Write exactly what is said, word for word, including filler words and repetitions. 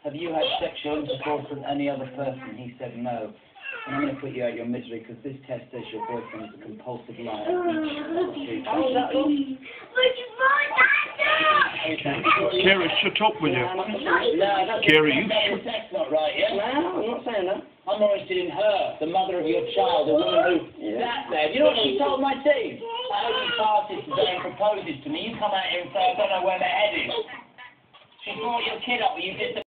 have you had sexual intercourse with any other person? He said no. And I'm going to put you out your misery because this test says your boyfriend is a compulsive liar. Oh, that one? Kerry, shut up, will you? No, Kerry, you shut up. That's not right, yeah? No, I'm not saying that. I'm more interested in her, the mother of your child, the woman who sat there. You know what she told my team? I hope he passes today and proposes to me. You come out here and say, I don't know where the head is. She brought your kid up, but you did the